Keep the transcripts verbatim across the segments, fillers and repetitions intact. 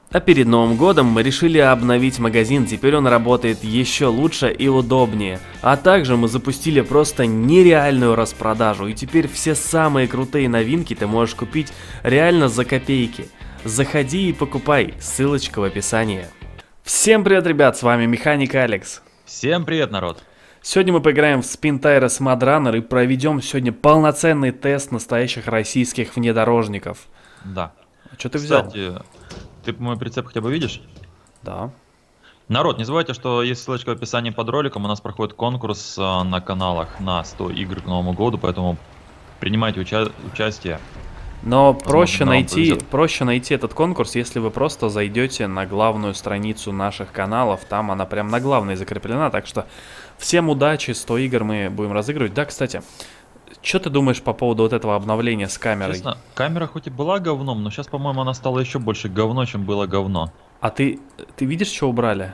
А перед Новым годом мы решили обновить магазин, теперь он работает еще лучше и удобнее. А также мы запустили просто нереальную распродажу, и теперь все самые крутые новинки ты можешь купить реально за копейки. Заходи и покупай, ссылочка в описании. Всем привет, ребят, с вами Механик Алекс. Всем привет, народ. Сегодня мы поиграем в Spin Tires Mud Runner и проведем сегодня полноценный тест настоящих российских внедорожников. Да. Что ты взял? Кстати, ты мой прицеп хотя бы видишь? Да. Народ, не забывайте, что есть ссылочка в описании под роликом. У нас проходит конкурс э, на каналах на сто игр к Новому году, поэтому принимайте уча участие. Но Возможно, проще нам найти, повезет. проще найти этот конкурс, если вы просто зайдете на главную страницу наших каналов. Там она прям на главной закреплена. Так что всем удачи, сто игр мы будем разыгрывать. Да, кстати, что ты думаешь по поводу вот этого обновления с камерой? Честно, камера хоть и была говном, но сейчас, по-моему, она стала еще больше говно, чем было говно. А ты, ты видишь, что убрали?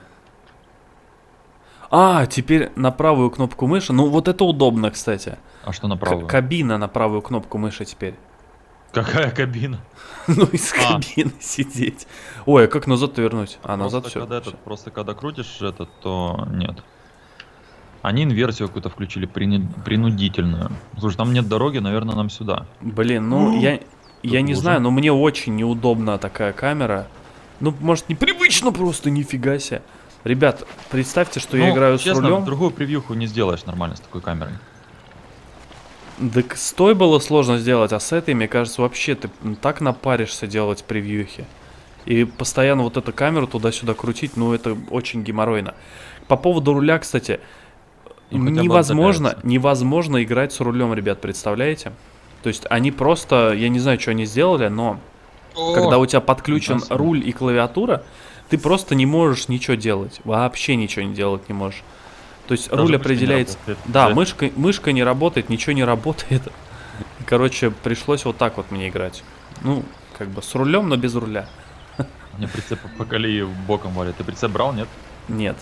А, теперь на правую кнопку мыши. Ну, вот это удобно, кстати. А что на К- правую? кабина на правую кнопку мыши теперь. Какая кабина? Ну, из А. кабины сидеть. Ой, а как назад-то вернуть? А, назад Просто все. когда, этот, просто когда крутишь этот, то нет. Они инверсию какую-то включили прини- принудительную. Слушай, там нет дороги, наверное, нам сюда. Блин, ну, я, я не уже. знаю, но мне очень неудобна такая камера. Ну, может, непривычно просто, нифига себе. Ребят, представьте, что я Ну, играю честно, с рулем. другую превьюху не сделаешь нормально с такой камерой. Так с той было сложно сделать, а с этой, мне кажется, вообще ты так напаришься делать превьюхи. И постоянно вот эту камеру туда-сюда крутить, ну, это очень геморройно. По поводу руля, кстати, Ну, хотя бы невозможно, отцепляется. невозможно играть с рулем, ребят, представляете? То есть они просто, я не знаю, что они сделали, но когда у тебя подключен нифига себе. руль и клавиатура, ты просто не можешь ничего делать. Вообще ничего не делать не можешь. То есть Даже руль мышка не определяется... работает. Да, Да. мышка, мышка не работает, ничего не работает. Короче, пришлось вот так вот мне играть. Ну, как бы с рулем, но без руля. Мне прицеп по колее боком валит. Ты прицеп брал, нет? Нет.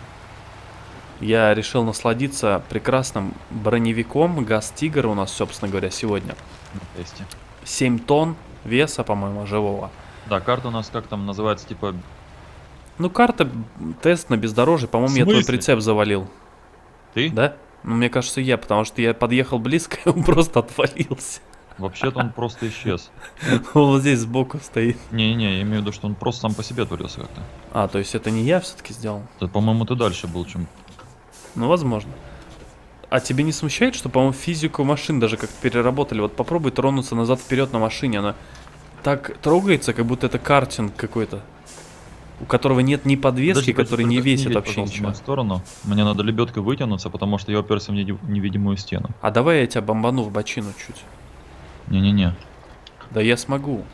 Я решил насладиться прекрасным броневиком. ГАЗ-Тигр у нас, собственно говоря, сегодня. На тесте. семь тонн веса, по-моему, живого. Да, карта у нас как там называется, типа... Ну, карта, тест на бездорожье. По-моему, В я твой смысле? прицеп завалил. Ты? Да? Ну, мне кажется, я, потому что я подъехал близко, и он просто отвалился. Вообще-то он просто исчез. Он вот здесь сбоку стоит. Не-не, я имею в виду, что он просто сам по себе творился как-то. А, то есть это не я все-таки сделал? Это, по-моему, ты дальше был, чем... Ну, возможно. А тебе не смущает, что, по-моему, физику машин даже как-то переработали? Вот попробуй тронуться назад-вперед на машине, она так трогается, как будто это картинг какой-то, у которого нет ни подвески, Подожди, который подожди, не только весит едь, вообще пожалуйста, в ничего. мою сторону. Мне надо лебедкой вытянуться, потому что я уперся в неди- невидимую стену. А давай я тебя бомбану в бочину чуть. Не-не-не. Да я смогу.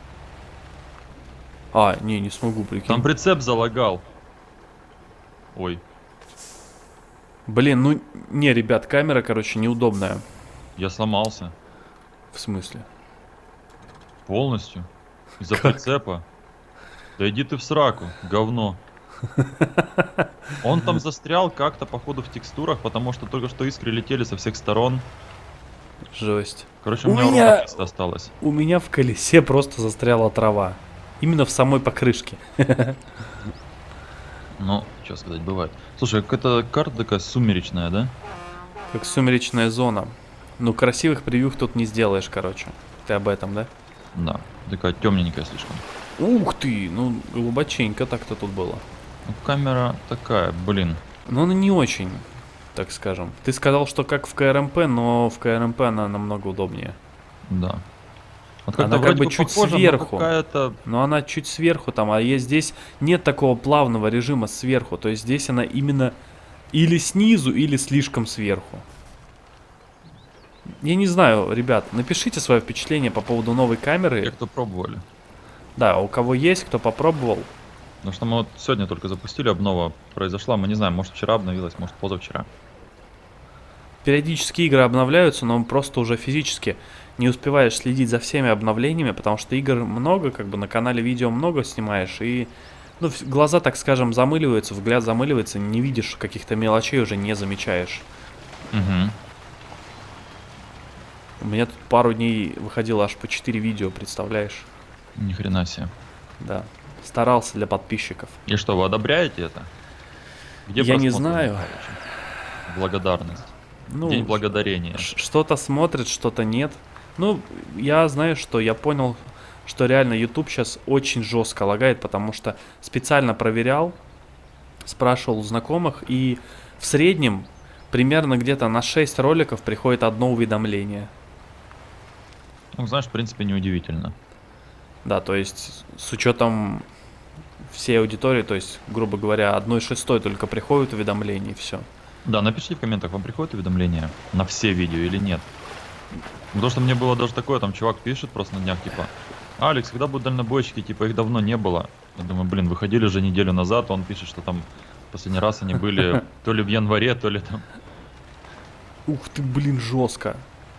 А, не, не смогу, прикинь. Там прицеп залагал. Ой. Блин, ну, не, ребят, камера, короче, неудобная. Я сломался. В смысле? Полностью. Из-за Как? прицепа. Да иди ты в сраку, говно. Он там застрял как-то, походу, в текстурах, потому что только что искры летели со всех сторон. Жесть. Короче, У у меня меня- урона чисто осталось. У меня в колесе просто застряла трава. Именно в самой покрышке. Ну, что сказать, бывает. Слушай, какая-то карта такая сумеречная, да? Как сумеречная зона. Ну, красивых превьюх тут не сделаешь, короче. Ты об этом, да? Да. Такая темненькая слишком. Ух ты, ну, глубоченько так-то тут было. Ну, камера такая, блин. Но она не очень, так скажем. Ты сказал, что как в КРМП, но в КРМП она намного удобнее. Да. Вот Она как вроде бы чуть похожа, но сверху. какая-то... Но она чуть сверху там, а есть здесь нет такого плавного режима сверху. То есть здесь она именно или снизу, или слишком сверху. Я не знаю, ребят, напишите свое впечатление по поводу новой камеры. Те, кто пробовали. Да, у кого есть, кто попробовал. Потому что мы вот сегодня только запустили, обнова произошла. Мы не знаем, может вчера обновилась, может позавчера. Периодически игры обновляются, но просто уже физически не успеваешь следить за всеми обновлениями, потому что игр много, как бы на канале видео много снимаешь, и ну, в- глаза, так скажем, замыливаются, взгляд замыливается, не видишь каких-то мелочей, уже не замечаешь. Угу. У меня тут пару дней выходило аж по четыре видео, представляешь? Ни хрена себе. Да. Старался для подписчиков. И что, вы одобряете это? Где Я не просмотры, знаю. Михайлович? Благодарность. Ну, День благодарения. ш- что-то смотрит, что-то нет. Ну, я знаю, что я понял, что реально YouTube сейчас очень жестко лагает, потому что специально проверял, спрашивал у знакомых, и в среднем примерно где-то на шесть роликов приходит одно уведомление. Ну, знаешь, в принципе, неудивительно. Да, то есть с учетом всей аудитории, то есть, грубо говоря, одной шестой только приходит уведомление, и все. Да, напишите в комментах, вам приходят уведомления на все видео или нет. Потому что мне было даже такое, там чувак пишет просто на днях, типа, Алекс, когда будут дальнобойщики, типа, их давно не было. Я думаю, блин, выходили же неделю назад, он пишет, что там последний раз они были то ли в январе, то ли там... Ух ты, блин, жестко.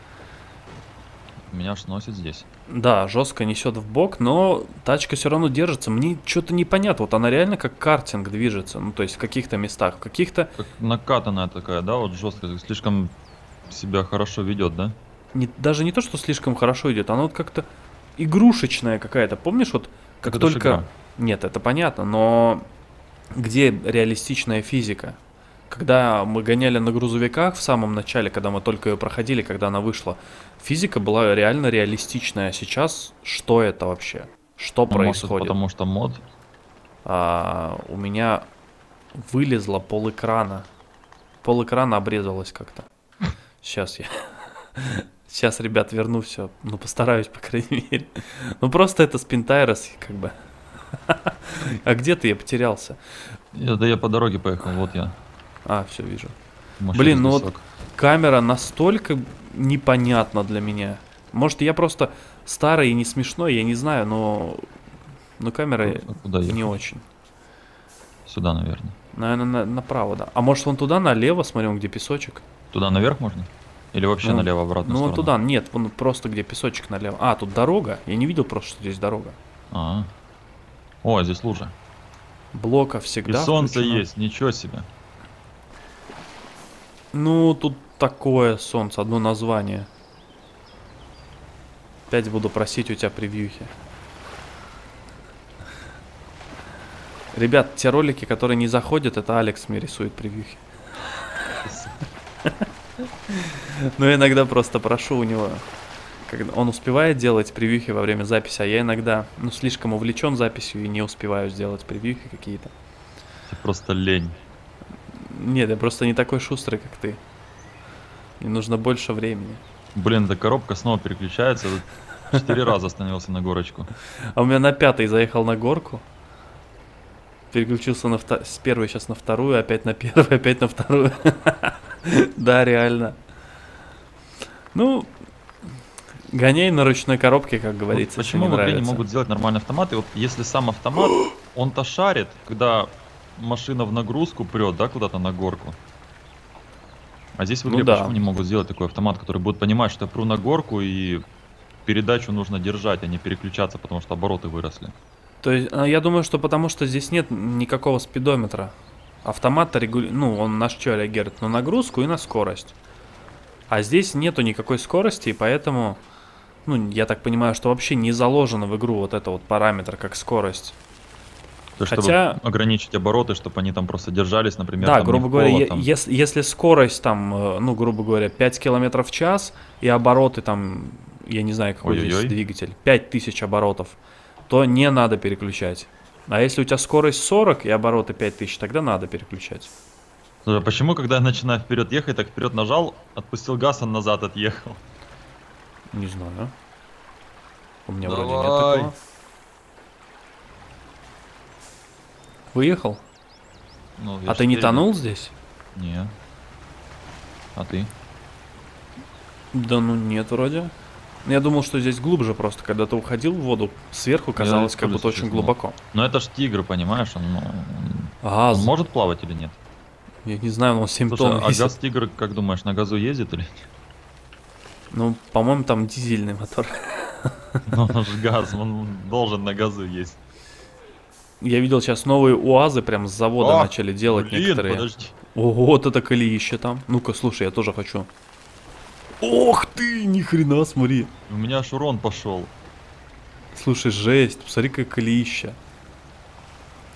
Меня аж носит здесь. Да, жестко несет в бок, но тачка все равно держится. Мне что-то непонятно. Вот она реально как картинг движется. Ну, то есть в каких-то местах, в каких-то... Как накатанная такая, да, вот жесткая, слишком себя хорошо ведет, да? Не, даже не то, что слишком хорошо идет, она вот как-то игрушечная какая-то. Помнишь, вот как Так это ж только... игра. Нет, это понятно, но где реалистичная физика? Когда мы гоняли на грузовиках в самом начале, когда мы только ее проходили, когда она вышла, физика была реально реалистичная. А сейчас что это вообще? Что Ну, может, происходит? потому что мод. А, у меня вылезло пол экрана. Пол экрана обрезалось как-то. Сейчас я... Сейчас, ребят, верну все. Ну, постараюсь, по крайней мере. Ну, просто это спинтайрос, как бы. А где ты? Я потерялся. Я, да я по дороге поехал, вот я. А, все, вижу. Может, Блин, через ну вот лесок. камера настолько непонятна для меня. Может, я просто старый и не смешной, я не знаю, но... Но камера А куда не ехать? очень. Сюда, наверное. Наверное, на- направо, да. А может, вон туда, налево, смотрим, где песочек? Туда наверх можно? Или вообще Ну, налево, в обратную Ну, вон сторону? туда, нет, вон просто где песочек налево. А, тут дорога? Я не видел просто, что здесь дорога. А. О, здесь лужа. Блока И всегда солнце включено. есть, ничего себе. Ну, тут такое солнце, одно название. Опять буду просить у тебя превьюхи. Ребят, те ролики, которые не заходят, это Алекс мне рисует превьюхи. Но я иногда просто прошу у него. Когда он успевает делать превьюхи во время записи, а я иногда, ну, слишком увлечен записью и не успеваю сделать превьюхи какие-то. Это просто лень. Нет, я просто не такой шустрый, как ты. Мне нужно больше времени. Блин, эта коробка снова переключается. Четыре раза остановился на горочку. А у меня на пятый заехал на горку. Переключился на вто... с первой сейчас на вторую, опять на первую, опять на вторую. Да, реально. Ну, гоняй на ручной коробке, как говорится. Вот если почему не в игре не нравится. могут сделать нормальный автомат? И вот если сам автомат, он-то шарит, когда машина в нагрузку прет, да, куда-то на горку. А здесь в Ну игре да. почему не могут сделать такой автомат, который будет понимать, что я пру на горку и передачу нужно держать, а не переключаться, потому что обороты выросли. То есть, а, я думаю, что потому что здесь нет никакого спидометра. Автомат регули... ну, он на что реагирует? На нагрузку и на скорость. А здесь нету никакой скорости, и поэтому, ну, я так понимаю, что вообще не заложено в игру вот это вот параметр, как скорость. То есть, Хотя- чтобы ограничить обороты, чтобы они там просто держались, например, Да, там, не грубо в говоря, поло, е- там. если, если скорость там, э, ну, грубо говоря, пять километров в час, и обороты там, я не знаю, какой здесь Ой-ой-ой. двигатель, пять тысяч оборотов, то не надо переключать. А если у тебя скорость сорок и обороты пять тысяч, тогда надо переключать. Слушай, а почему, когда я начинаю вперед ехать, так вперед нажал, отпустил газ, он назад отъехал? Не знаю. У меня вроде нет Давай. такого. Выехал? Ну, А ты не впереди. тонул здесь? Не. А ты? Да ну нет, вроде. Я думал, что здесь глубже просто. Когда ты уходил в воду, сверху казалось, как тоже будто очень сейчас думал. глубоко. Ну это ж тигр, понимаешь, он, ну, он- А, он з- может плавать или нет? я не знаю, он семь Слушай, тонн а весит. газ тигр, как думаешь, на газу ездит или нет? Ну, по-моему, там дизельный мотор. Ну он же газ, он должен на газу есть. Я видел сейчас новые УАЗы прям с завода А, начали делать Блин, некоторые. подожди. Ого, вот это колеище там. Ну-ка, слушай, я тоже хочу. Ох ты, ни хрена, смотри. У меня аж урон пошел. Слушай, жесть, посмотри, как колеище.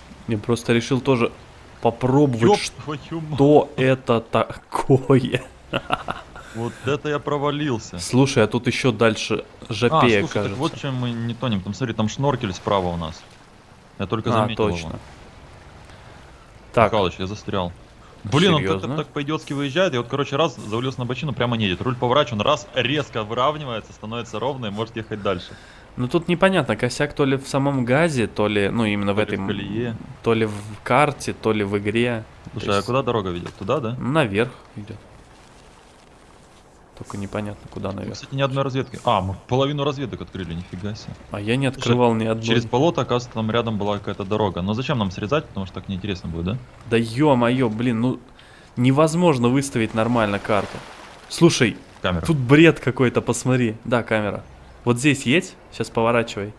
Я просто решил тоже попробовать, Ёб твою мать. что это такое. Вот это я провалился. Слушай, а тут еще дальше А, жопея, слушай, кажется. так вот чем мы не тонем. Там смотри, там шноркель справа у нас. Я только А, заметил точно. его. Так, Михалыч, я застрял. Блин, он серьезно? как-то так по-идиотски выезжает, и вот, короче, раз завалился на бочину, прямо не едет. Руль поворачивает, он раз резко выравнивается, становится ровно и может ехать дальше. ну тут непонятно, косяк то ли в самом газе, то ли, ну именно в То ли этой, в колее. то ли в карте, то ли в игре. Слушай, То а есть, куда дорога ведет? Туда, да? ну, наверх идет. Только непонятно, куда Мы, наверх. кстати, ни одной разведки. А, мы половину разведок открыли, нифига себе. А я не открывал ни одной. Через болото, оказывается, там рядом была какая-то дорога. Но зачем нам срезать, потому что так неинтересно будет, да? Да ё-моё, блин, ну невозможно выставить нормально карту. Слушай, Камера. тут бред какой-то, посмотри. Да, камера. Вот здесь едь, сейчас поворачивай.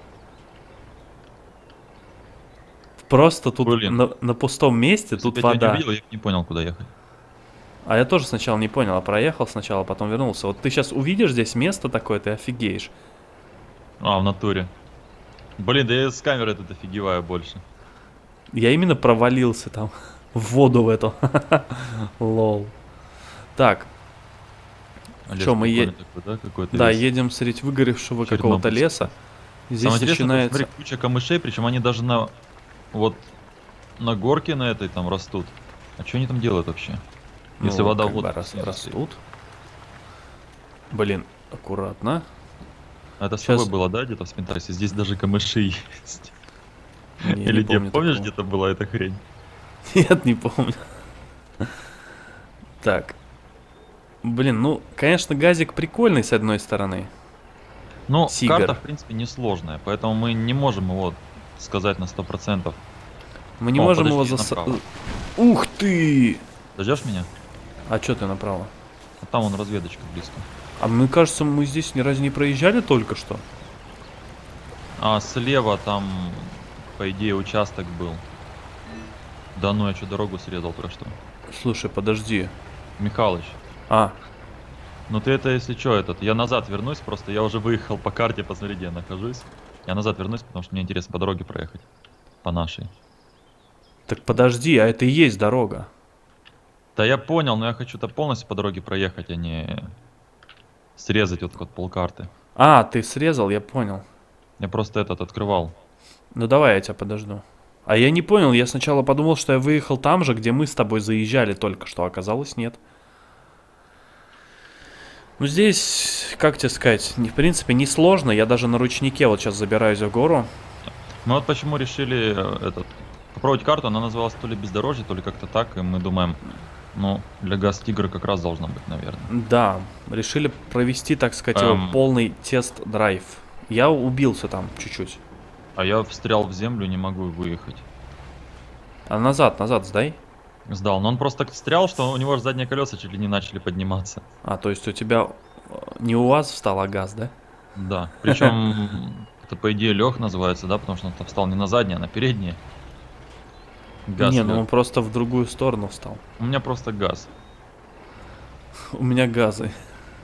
Просто тут Блин. на, на пустом месте, Если тут бы я тебя вода. не увидел, я бы не понял, куда ехать. А я тоже сначала не понял, а проехал сначала, потом вернулся. Вот ты сейчас увидишь здесь место такое, ты офигеешь. А, в натуре. Блин, да я с камеры тут офигеваю больше. Я именно провалился там в воду в эту. Лол. Так, Лес Чё, мы е- прикольный такой, да, какой-то да, лес. едем среди выгоревшего какого-то Чернобыльский. леса. Здесь Самое интересное, начинается... тут, смотри, куча камышей, причем они даже на вот на горке на этой там растут. А что они там делают вообще? Если Ну, вода как вот бы рас- растут. Блин, аккуратно. Это с Щас- тобой было, да, где-то в Спентасе? Здесь даже камыши есть. Не, не Или где, помню помнишь, такого. где-то была эта хрень? Нет, не помню. Так. Блин, ну, конечно, газик прикольный с одной стороны. Ну, Сигар. карта, в принципе, несложная, поэтому мы не можем его сказать на сто процентов. Мы не О, можем его подожди, зас... направо. Ух ты! Дождешь меня? А чё ты направо? А там вон разведочка близко. А мне кажется, мы здесь ни разу не проезжали только что. А слева там, по идее, участок был. Да ну, я что, дорогу срезал только что. Слушай, подожди. Михалыч, А, ну ты это, если что, этот, я назад вернусь, просто я уже выехал по карте, посмотри, где я нахожусь. Я назад вернусь, потому что мне интересно по дороге проехать. По нашей. так подожди, а это и есть дорога. Да я понял, но я хочу-то полностью по дороге проехать, а не срезать вот, вот полкарты. А, ты срезал, я понял. Я просто этот открывал. Ну давай я тебя подожду. А я не понял, я сначала подумал, что я выехал там же, где мы с тобой заезжали только что, оказалось нет. Ну здесь, как тебе сказать, не- в принципе не сложно, я даже на ручнике вот сейчас забираюсь в гору. Мы вот почему решили э, этот попробовать карту, она называлась то ли бездорожье, то ли как-то так, и мы думаем, ну, для Газ-Тигра как раз должна быть, наверное. Да, решили провести, так сказать, его Эм. полный тест-драйв. Я убился там чуть-чуть. А я встрял в землю, не могу выехать. А назад, назад сдай. Сдал, но он просто так встрял, что у него же задние колеса чуть ли не начали подниматься. А, то есть у тебя э, не УАЗ встал, а газ, да? Да, причем это по идее лег называется, да, потому что он там встал не на задние, а на передние. Газ Не, ну лёг. он просто в другую сторону встал. У меня просто газ. У меня газы.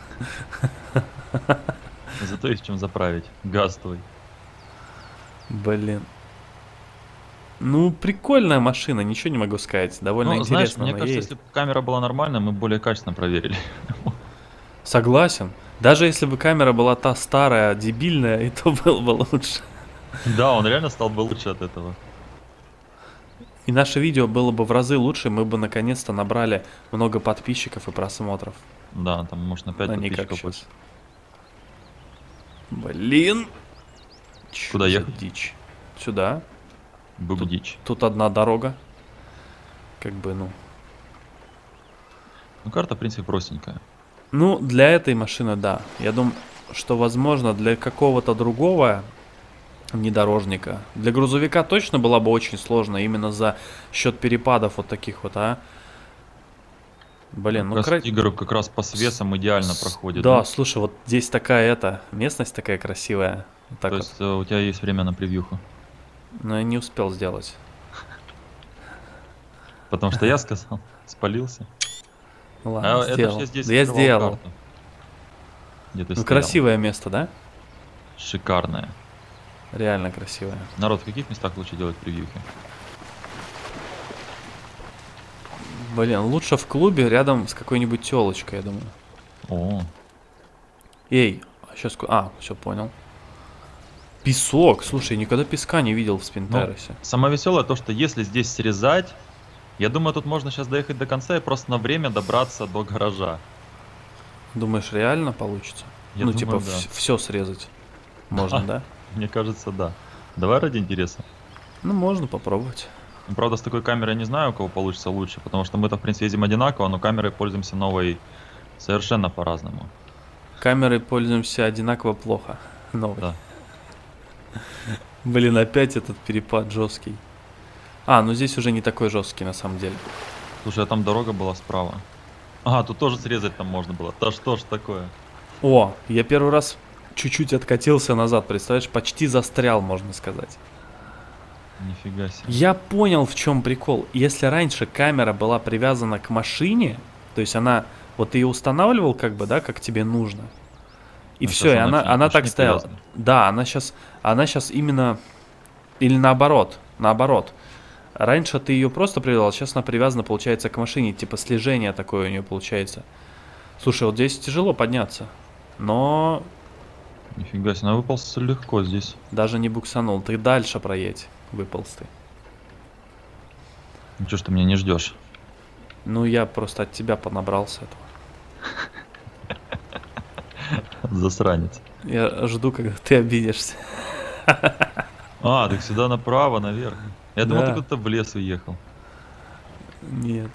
Зато есть чем заправить. Газ твой. Блин. Ну, прикольная машина, ничего не могу сказать. Довольно Ну, знаешь, интересно. мне она кажется, едет. если бы камера была нормальная, мы более качественно проверили. Согласен. Даже если бы камера была та старая, дебильная, и то было бы лучше. Да, он реально стал бы лучше от этого. И наше видео было бы в разы лучше, мы бы наконец-то набрали много подписчиков и просмотров. Да, там может на пять А не как подписчиков сейчас. больше. Блин. Чё Куда за ехать? дичь? Сюда. Бубдич. Тут одна дорога. Как бы, ну. Ну, карта, в принципе, простенькая. Ну, для этой машины, да. Я думаю, что, возможно, для какого-то другого внедорожника. Для грузовика точно была бы очень сложно, именно за счет перепадов вот таких вот, а. Блин, ну, кра... Газ-Тигр как раз по свесам идеально проходит. Да, слушай, вот здесь такая эта местность такая красивая. Вот так То вот. есть э, у тебя есть время на превьюху. Но я не успел сделать. Потому что я сказал, спалился. Ну ладно, А это ж сделал. я здесь Да я открывал сделал. карту. Где ты Ну, стоял. красивое место, да? Шикарное. Реально красивое. Народ, в каких местах лучше делать превьюхи? Блин, лучше в клубе рядом с какой-нибудь телочкой, я думаю. О, Эй, сейчас... А, все понял. Песок. Слушай, никогда песка не видел в ну, Спинтеросе. самое веселое то, что если здесь срезать, я думаю, тут можно сейчас доехать до конца и просто на время добраться до гаража. Думаешь, реально получится? Я ну, думаю, типа, да. все срезать. Можно, да? Мне кажется, да. Давай ради интереса. Ну, можно попробовать. Ну, правда, с такой камерой не знаю, у кого получится лучше, потому что мы-то, в принципе, ездим одинаково, но камерой пользуемся новой совершенно по-разному. Камерой пользуемся одинаково плохо. Новый. Да. Блин, опять этот перепад жесткий. А, ну здесь уже не такой жесткий на самом деле. Слушай, а там дорога была справа. Ага, тут тоже срезать там можно было. Да что ж такое? О, я первый раз чуть-чуть откатился назад, представляешь, почти застрял, можно сказать. Нифига себе. Я понял, в чем прикол. Если раньше камера была привязана к машине, то есть она, вот ты ее устанавливал как бы, да, как тебе нужно. И Ну, все, и сейчас она она, чуть- она уж так не стояла. привязана. Да, она сейчас, она сейчас именно, или наоборот, наоборот. Раньше ты ее просто привязал, сейчас она привязана, получается, к машине, типа слежение такое у нее получается. Слушай, вот здесь тяжело подняться, но Нифига себе, она выполз легко здесь. даже не буксанул. Ты дальше проедь, выполз ты. Ну что ж ты меня не ждешь? Ну, я просто от тебя понабрался этого. Засранец. Я жду, когда ты обидишься. А, так сюда направо, наверх. Я думал, Да. ты куда-то в лес уехал. Нет.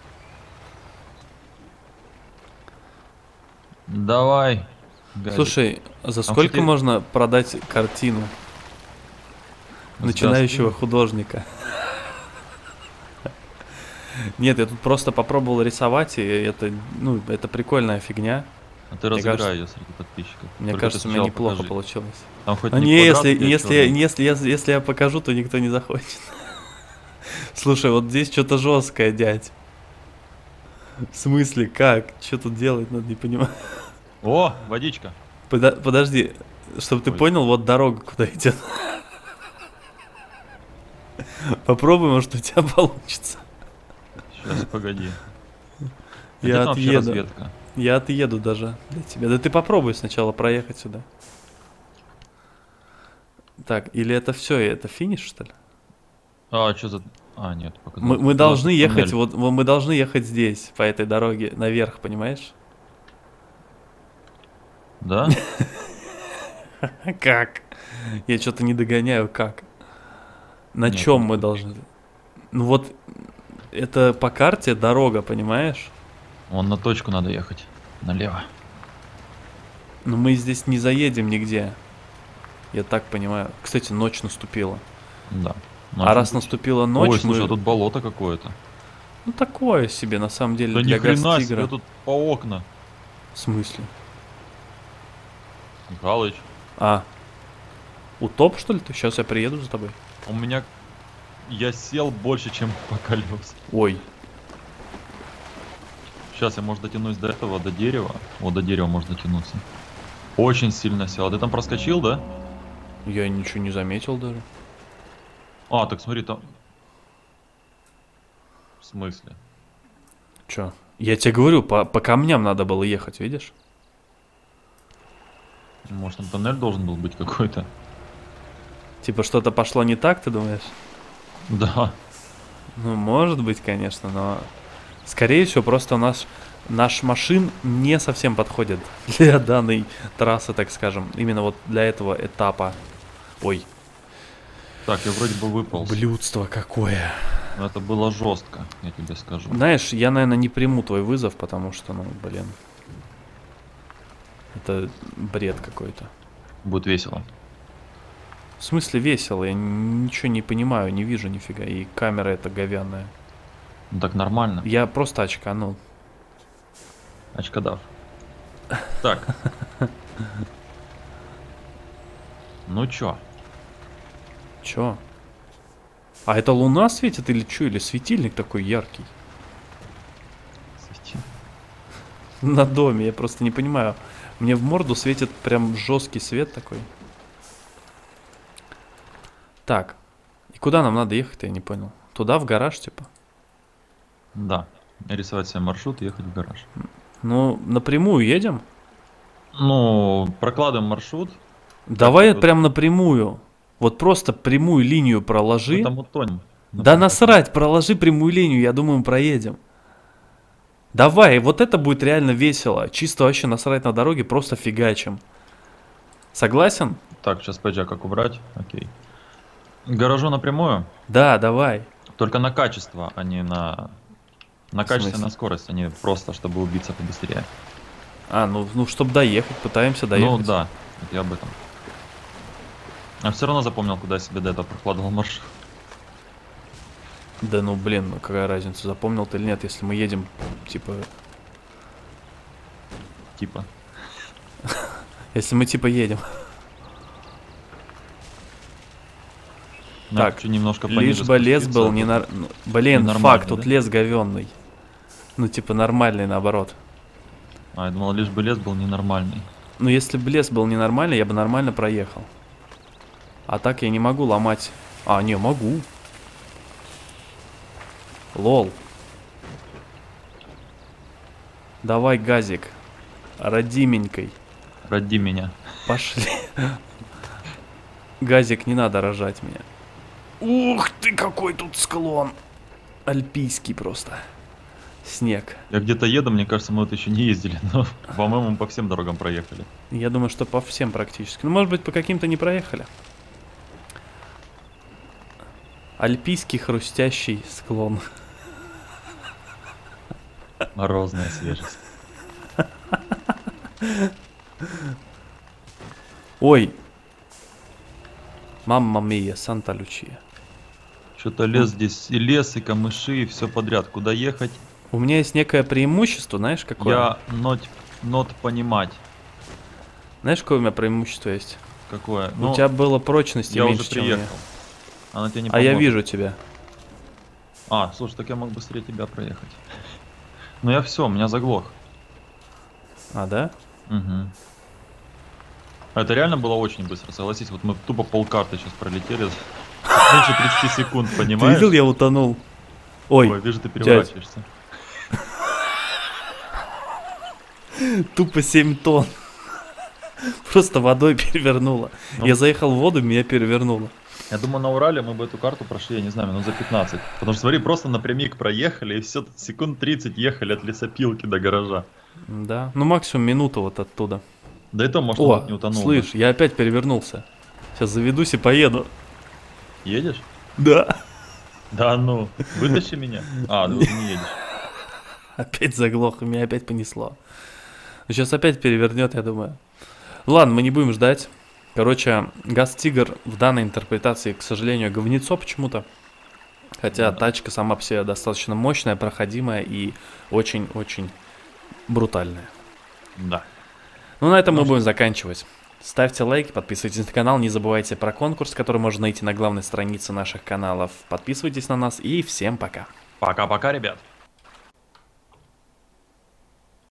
Давай. Газик. Слушай, за Там, сколько кстати, можно продать картину с начинающего газом. художника? Нет, я тут просто попробовал рисовать, и это, ну, это прикольная фигня. А ты Мне разыграй кажется- ее среди подписчиков. Мне Только кажется, ты у меня сначала неплохо покажи. получилось. Там хоть А не не, квадрат, если, где если, чёрный. я, если, я, если я покажу, то никто не захочет. Слушай, вот здесь что-то жесткое, дядь. В смысле, как? Что тут делать, надо не понимать. О, водичка. Подо- Подожди, чтобы ты Ой. понял, вот дорога куда идет. Попробуй, может, у тебя получится. Сейчас, погоди. Я Где там вообще отъеду. разведка? Я отъеду даже для тебя. Да ты попробуй сначала проехать сюда. Так, или это все, это финиш, что ли? А, что за... А, нет, пока. Мы, мы должны ехать, вот вот мы должны ехать здесь, по этой дороге, наверх, понимаешь? Да? Как? Я что-то не догоняю, как? На Нет, чем ну, мы должны? Ну вот, это по карте дорога, понимаешь? Вон на точку надо ехать. Налево. Но мы здесь не заедем нигде. Я так понимаю. Кстати, ночь наступила. Да. А раз наступила ночь, Ой, слушай, мы... а тут болото какое-то. Ну такое себе, на самом деле, Да ни для хрена Гастигра. себе, тут по окна. В смысле? Михалыч, А, утоп, что ли ты? Сейчас я приеду за тобой. у меня... Я сел больше, чем по колес. Ой, Сейчас я, может, дотянусь до этого, до дерева. Вот до дерева можно дотянуться. Очень сильно сел. А ты там проскочил, да? я ничего не заметил даже. А, так смотри, там... В смысле? Чё? Я тебе говорю, по, по камням надо было ехать, видишь? Может, там тоннель должен был быть какой-то? Типа что-то пошло не так, ты думаешь? Да. Ну, может быть, конечно, но... Скорее всего, просто у нас... Наш машин не совсем подходит для данной трассы, так скажем. Именно вот для этого этапа. Ой, Так, я вроде бы выполз. блюдство какое. Но это было жестко, я тебе скажу. Знаешь, я, наверное, не приму твой вызов, потому что, ну, блин. Это бред какой-то. Будет весело. В смысле весело? Я ничего не понимаю, не вижу нифига. И камера эта говяная. Ну так нормально. Я просто очканул. Очкодав. Так. Ну чё? Чё? А это луна светит или чё? Или светильник такой яркий? Свети. На доме, я просто не понимаю. Мне в морду светит прям жесткий свет такой. Так. И куда нам надо ехать, я не понял. Туда, в гараж, типа? Да. рисовать себе маршрут и ехать в гараж. Ну, напрямую едем? Ну, прокладываем маршрут. Давай вот- прям напрямую. Вот просто прямую линию Мы проложи. там утонем. Да Например. насрать, проложи прямую линию, я думаю, мы проедем. Давай, вот это будет реально весело. Чисто вообще насрать на дороге, просто фигачим. Согласен? Так, сейчас пейджа как убрать. Окей. К гаражу напрямую. Да, давай. Только на качество, а не на... На В качество и смысле? на скорость, а не просто, чтобы убиться побыстрее. А, ну, ну чтобы доехать, пытаемся доехать. Ну да, вот я об этом. А все равно запомнил, куда я себе до этого прокладывал маршрут. Да ну блин, ну какая разница, запомнил ты или нет, если мы едем, типа... Типа. Если мы типа едем. Надо Так, чуть немножко Лишь пониже бы лес спуститься, был а не то нар... тут ну, блин, ненормально, факт, тут да? лес говенный. Ну типа нормальный наоборот. А, я думал, лишь бы лес был ненормальный. Ну если бы лес был ненормальный, я бы нормально проехал. А так я не могу ломать. А, не, могу. Лол. Давай газик. Родименькой. Роди меня. Пошли. Газик, не надо рожать меня. Ух ты, какой тут склон. Альпийский просто. Снег. Я где-то еду, мне кажется, мы вот еще не ездили, но, по-моему, мы по всем дорогам проехали. Я думаю, что по всем практически. Ну, может быть, по каким-то не проехали. Альпийский хрустящий склон. Морозная свежесть. Ой. Мамма мия, Санта Лючия. Что-то лес здесь, и лес, и камыши, и все подряд. Куда ехать? У меня есть некое преимущество, знаешь, какое? Я нот, нот понимать. Знаешь, какое у меня преимущество есть? Какое? У Ну, тебя было прочности я меньше, уже чем у меня. приехал. Она тебе не А я поможет. вижу тебя. А, слушай, так я мог быстрее тебя проехать. Ну я все, меня заглох. А, да? Угу. Это реально было очень быстро, согласись. Вот мы тупо полкарты сейчас пролетели. Меньше тридцати секунд, Ты понимаешь? видел, я утонул? Ой, Ой, вижу, ты переворачиваешься. тупо семь тонн. Просто водой перевернуло. Ну. Я заехал в воду, меня перевернуло. Я думаю, на Урале мы бы эту карту прошли, я не знаю, минут за пятнадцать. Потому что, смотри, просто напрямик проехали, и все, секунд тридцать ехали от лесопилки до гаража. Да, ну максимум минуту вот оттуда. Да и то, может, О, он не утонул. слышь, я опять перевернулся. Сейчас заведусь и поеду. Едешь? Да. Да ну, вытащи меня. А, ты уже не едешь. Опять заглох, и меня опять понесло. Сейчас опять перевернет, я думаю. Ладно, мы не будем ждать. Короче, Газ-Тигр в данной интерпретации, к сожалению, говнецо почему-то. Хотя Да. тачка сама по себе достаточно мощная, проходимая и очень-очень брутальная. Да. Ну, на этом Ну мы что? будем заканчивать. Ставьте лайки, подписывайтесь на канал, не забывайте про конкурс, который можно найти на главной странице наших каналов. Подписывайтесь на нас и всем пока. Пока-пока, ребят.